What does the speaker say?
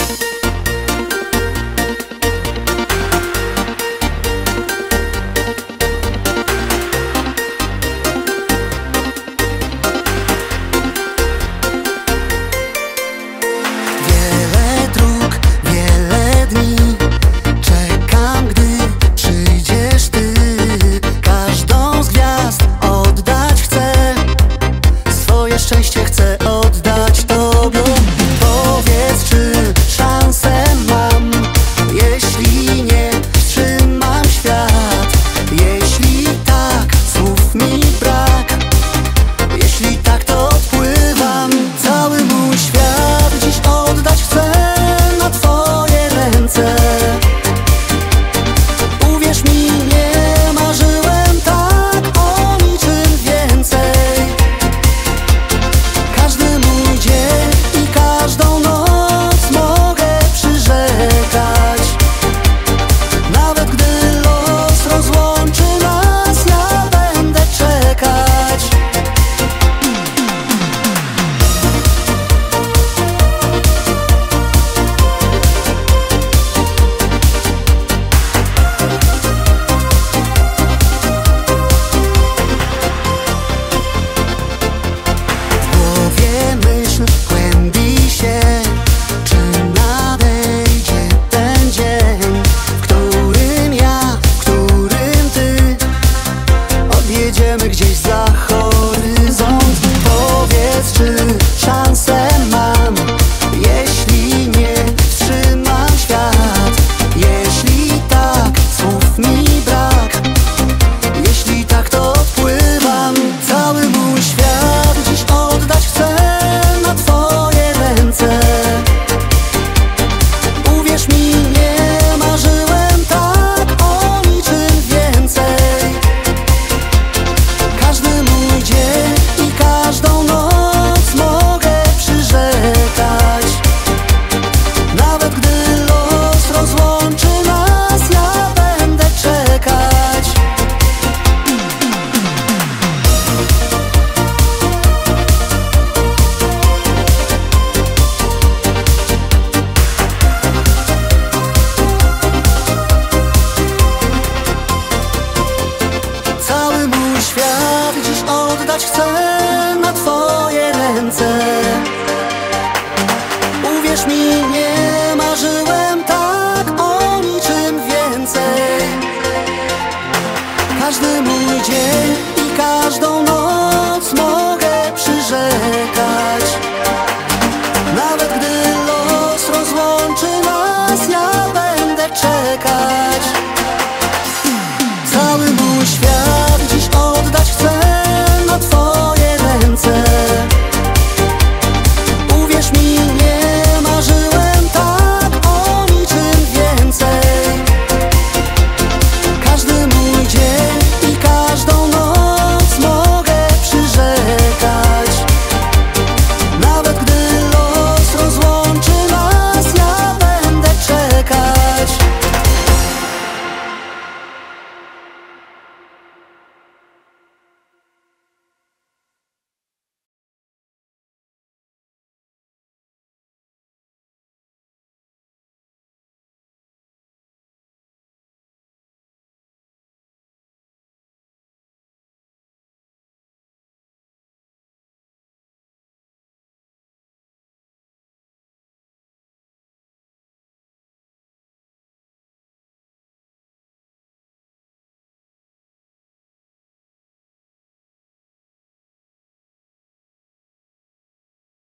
Szczęście chcę oddać Tobie. Powiedz, czy szansę mam? Jeśli nie, wstrzymam świat. Jeśli tak, słów mi brak. Jeśli tak, to odpływam. Cały mój świat dziś oddać chcę na Twoje ręce. Uwierz mi, nie marzyłem tak o niczym więcej. Jedziemy gdzieś za horyzont. Powiedz, czy szansę mam? Jeśli nie, wstrzymam świat. Jeśli tak, słów mi brak. Jeśli tak, to odpływam. Cały mój świat dziś oddać chcę na Twoje ręce. Uwierz mi, nie marzyłem tak o niczym więcej. Każdy mój dzień i każdą noc mogę przyrzekać. Nawet gdy los rozłączy nas, ja będę czekać. Cały mój świat dziś oddać chcę na Twoje ręce. Uwierz mi, nie marzyłem tak o niczym więcej. Każdy mój dzień i każdą noc